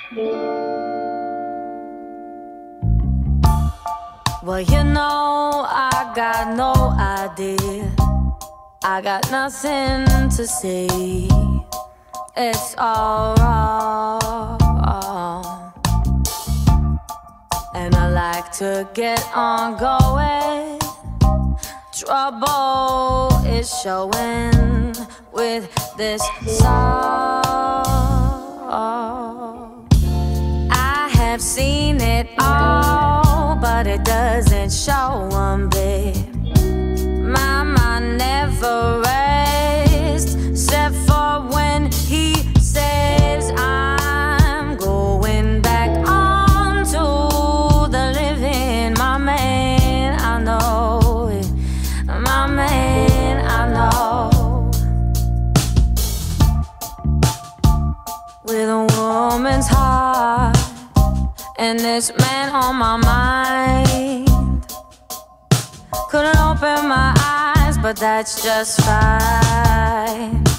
Well, you know, I got no idea. I got nothing to say. It's all wrong. And I like to get on going. Trouble is showing with this song. I have seen it all, but it doesn't show one bit. My mind never rests, except for when he says I'm going back on to the living. My man, I know it. My man, I know. With a woman's heart and this man on my mind. Couldn't open my eyes, but that's just fine.